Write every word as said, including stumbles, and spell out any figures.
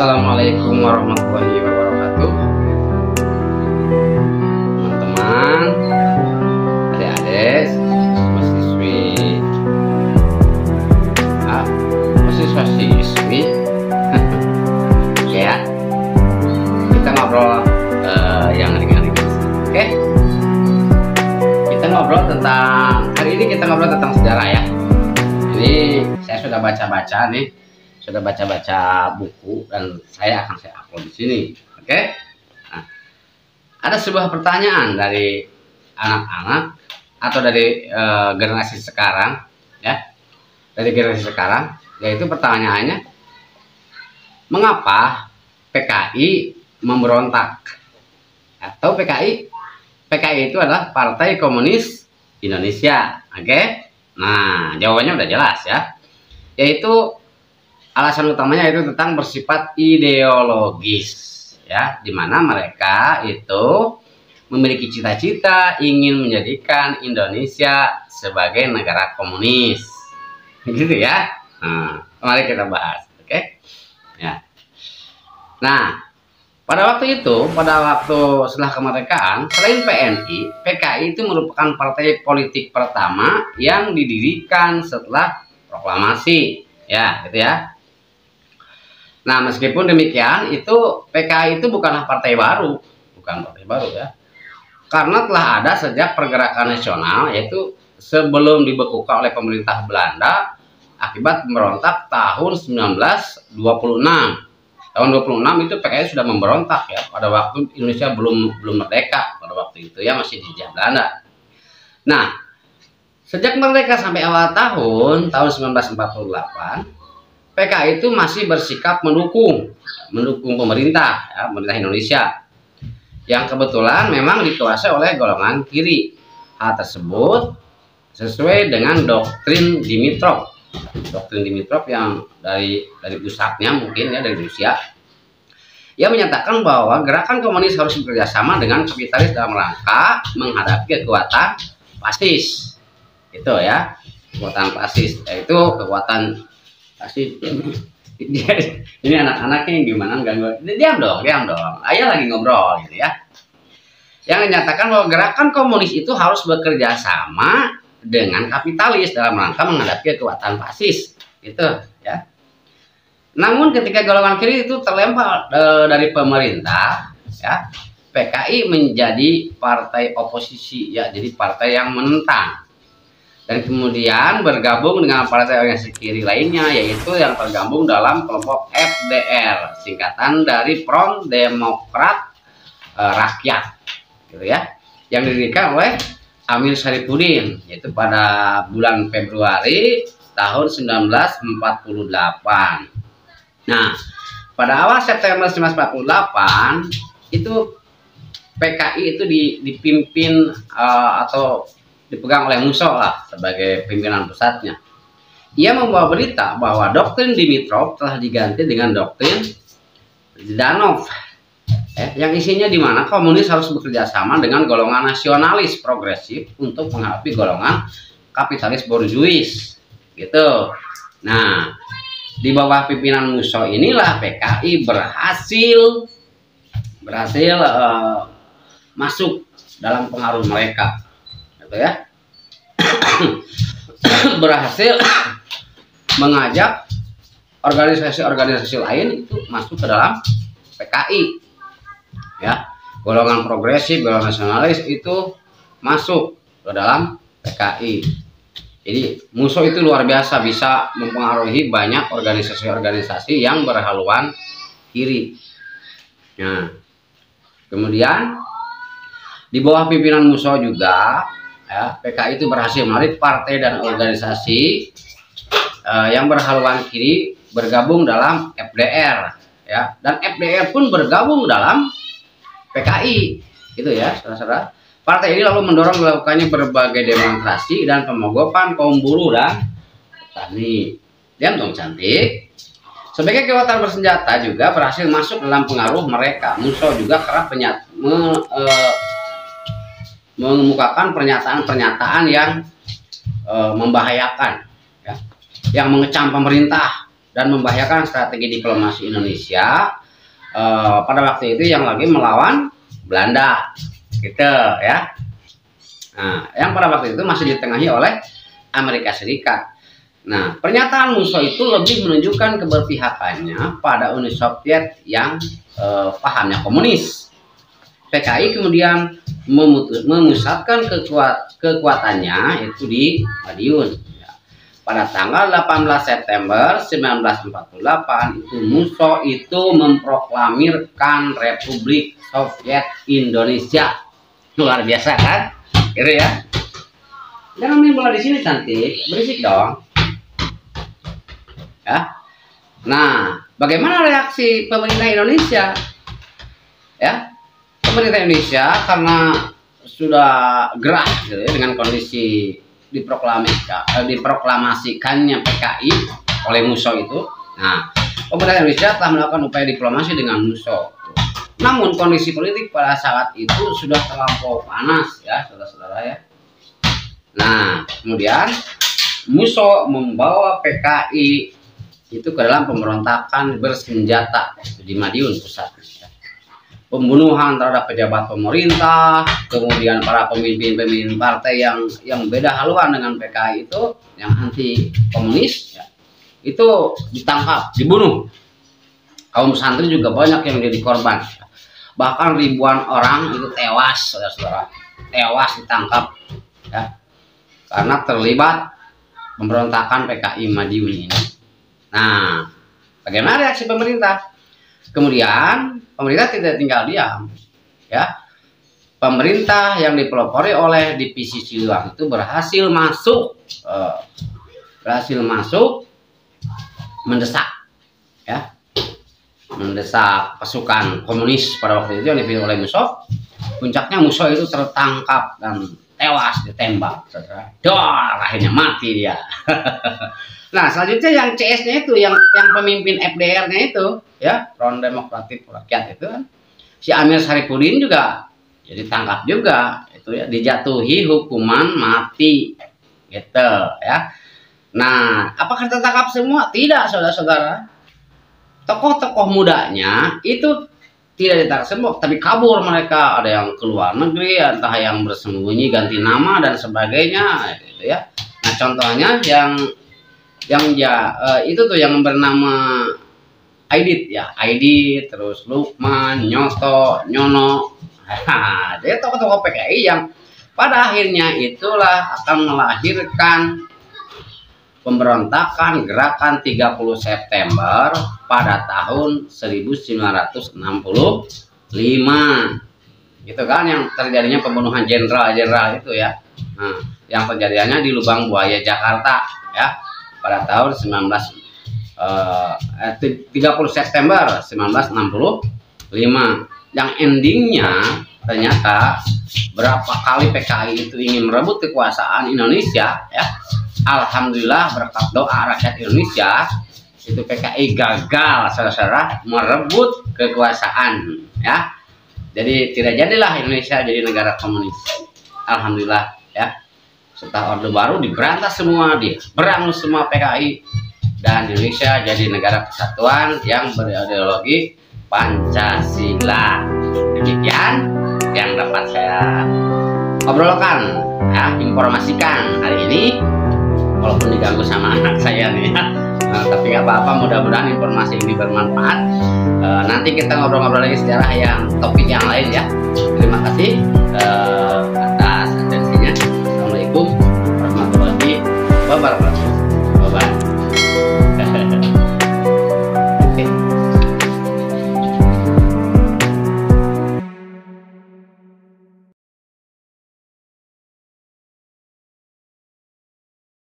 Assalamualaikum warahmatullahi wabarakatuh. Teman-teman, adik-adik, mahasiswi, ah, mahasiswa-siswi, ya, kita ngobrol uh, yang ringan-ringan, oke? Okay? Kita ngobrol tentang hari ini kita ngobrol tentang sejarah ya. Ini saya sudah baca-baca nih. Sudah baca-baca buku dan saya akan saya upload di sini, oke? Okay? Nah, ada sebuah pertanyaan dari anak-anak atau dari uh, generasi sekarang, ya, dari generasi sekarang, yaitu pertanyaannya, mengapa P K I memberontak? Atau P K I, P K I itu adalah Partai Komunis Indonesia, oke? Okay? Nah, jawabannya udah jelas ya, yaitu alasan utamanya itu tentang bersifat ideologis, ya, dimana mereka itu memiliki cita-cita ingin menjadikan Indonesia sebagai negara komunis, gitu ya. Nah, mari kita bahas, oke? Okay? Ya. Nah, pada waktu itu, pada waktu setelah kemerdekaan, selain P N I, P K I itu merupakan partai politik pertama yang didirikan setelah proklamasi, ya, gitu ya. Nah, meskipun demikian, itu P K I itu bukanlah partai baru, bukan partai baru ya, karena telah ada sejak pergerakan nasional, yaitu sebelum dibekukan oleh pemerintah Belanda akibat pemberontak tahun seribu sembilan ratus dua puluh enam. Tahun dua puluh enam itu P K I sudah memberontak ya, pada waktu Indonesia belum belum merdeka pada waktu itu ya, masih dijajah Belanda. Nah, sejak merdeka sampai awal tahun tahun seribu sembilan ratus empat puluh delapan, P K I itu masih bersikap mendukung mendukung pemerintah ya, pemerintah Indonesia yang kebetulan memang dikuasai oleh golongan kiri. Hal tersebut sesuai dengan doktrin Dimitrov, doktrin Dimitrov yang dari dari pusatnya mungkin ya, dari Rusia. Ia menyatakan bahwa gerakan komunis harus bekerjasama dengan kapitalis dalam rangka menghadapi kekuatan fasis, itu ya, kekuatan fasis, yaitu kekuatan pasti. Ini anak-anaknya gimana, enggak, diam dong, diam dong, ayah lagi ngobrol gitu ya. Yang menyatakan bahwa gerakan komunis itu harus bekerja sama dengan kapitalis dalam rangka menghadapi kekuatan fasis, gitu ya. Namun ketika golongan kiri itu terlempar e, dari pemerintah ya, P K I menjadi partai oposisi ya, jadi partai yang menentang. Dan kemudian bergabung dengan partai organisasi kiri lainnya, yaitu yang tergabung dalam kelompok F D R, singkatan dari Front Demokrat e, Rakyat, gitu ya, yang didirikan oleh Amir Syarifuddin, yaitu pada bulan Februari tahun seribu sembilan ratus empat puluh delapan. Nah, pada awal September seribu sembilan ratus empat puluh delapan itu P K I itu dipimpin uh, atau dipegang oleh Musso lah sebagai pimpinan pusatnya. Ia membawa berita bahwa doktrin Dimitrov telah diganti dengan doktrin Zhdanov, eh, yang isinya di mana komunis harus bekerja sama dengan golongan nasionalis progresif untuk menghadapi golongan kapitalis borjuis, gitu. Nah, di bawah pimpinan Musso inilah P K I berhasil berhasil uh, masuk dalam pengaruh mereka, gitu ya. Berhasil mengajak organisasi-organisasi lain itu masuk ke dalam P K I ya, golongan progresif, golongan nasionalis itu masuk ke dalam P K I. Jadi Musso itu luar biasa bisa mempengaruhi banyak organisasi-organisasi yang berhaluan kiri. Nah, kemudian di bawah pimpinan Musso juga ya, P K I itu berhasil menarik partai dan organisasi uh, yang berhaluan kiri bergabung dalam F D R ya, dan F D R pun bergabung dalam P K I, gitu ya, saudara-saudara. Partai ini lalu mendorong dilakukannya berbagai demonstrasi dan pemogokan kaum buruh dan petani. Diam dong cantik. Sebagai kekuatan bersenjata juga berhasil masuk dalam pengaruh mereka. Musso juga kerap penyat, me, e, mengemukakan pernyataan-pernyataan yang e, membahayakan, ya, yang mengecam pemerintah, dan membahayakan strategi diplomasi Indonesia uh, pada waktu itu yang lagi melawan Belanda, gitu ya. Nah, yang pada waktu itu masih ditengahi oleh Amerika Serikat. Nah, pernyataan Musso itu lebih menunjukkan keberpihakannya pada Uni Soviet yang uh, pahamnya komunis. P K I kemudian memutus, memusatkan kekuat, kekuatannya itu di Madiun. Ya. Pada tanggal delapan belas September seribu sembilan ratus empat puluh delapan itu Musso itu memproklamirkan Republik Soviet Indonesia. Luar biasa kan? Gitu ya. Jangan main bola di sini cantik, berisik dong. Ya. Nah, bagaimana reaksi pemerintah Indonesia? Ya. Pemerintah Indonesia karena sudah gerah gitu ya, dengan kondisi diproklamasikan, eh, diproklamasikannya P K I oleh Musso itu. Nah, pemerintah Indonesia telah melakukan upaya diplomasi dengan Musso. Namun kondisi politik pada saat itu sudah terlampau panas ya, saudara-saudara ya. Nah, kemudian Musso membawa P K I itu ke dalam pemberontakan bersenjata di Madiun pusatnya. Pembunuhan terhadap pejabat pemerintah, kemudian para pemimpin-pemimpin partai yang yang beda haluan dengan P K I itu, yang anti komunis, ya, itu ditangkap, dibunuh. Kaum santri juga banyak yang menjadi korban, bahkan ribuan orang itu tewas, saudara-saudara, tewas ditangkap, ya, karena terlibat pemberontakan P K I Madiun ini. Nah, bagaimana reaksi pemerintah? Kemudian pemerintah tidak tinggal diam, ya. Pemerintah yang dipelopori oleh divisi Siliwangi itu berhasil masuk, eh, berhasil masuk, mendesak, ya, mendesak pasukan komunis pada waktu itu yang dipimpin oleh Musso. Puncaknya Musso itu tertangkap dan tewas ditembak, saudara. Dor, akhirnya mati dia. Nah, selanjutnya yang C S-nya itu, yang yang pemimpin F D R-nya itu, ya, Front Demokratik Rakyat itu kan, si Amir Syarifuddin juga jadi tangkap juga, itu ya, dijatuhi hukuman mati, gitu ya. Nah, apakah tertangkap semua? Tidak, saudara-saudara. Tokoh-tokoh mudanya itu tidak ditangkap semua, tapi kabur mereka. Ada yang keluar negeri, entah yang bersembunyi, ganti nama dan sebagainya, gitu ya. Nah, contohnya yang yang ya uh, itu tuh yang bernama Aidit ya, Aidit, terus Lukman, Nyoto, Nyono. Jadi tokoh-tokoh P K I yang pada akhirnya itulah akan melahirkan pemberontakan gerakan tiga puluh September pada tahun seribu sembilan ratus enam puluh lima. Gitu kan, yang terjadinya pembunuhan jenderal-jenderal itu ya. Nah, yang terjadinya di Lubang Buaya Jakarta ya, pada tahun sembilan belas tiga puluh September seribu sembilan ratus enam puluh lima, yang endingnya ternyata berapa kali P K I itu ingin merebut kekuasaan Indonesia ya, alhamdulillah berkat doa rakyat Indonesia itu P K I gagal, saudara-saudara, merebut kekuasaan ya. Jadi tidak jadilah Indonesia jadi negara komunis, alhamdulillah ya. Setelah Orde Baru diberantas semua, diberangus semua P K I, dan Indonesia jadi negara kesatuan yang berideologi Pancasila. Demikian yang dapat saya obrolkan ya, informasikan hari ini, walaupun diganggu sama anak saya nih ya. Nah, tapi nggak apa-apa, mudah-mudahan informasi ini bermanfaat. E, nanti kita ngobrol-ngobrol lagi sejarah yang topik yang lain ya. Terima kasih e, atas atensinya. Assalamualaikum warahmatullahi wabarakatuh.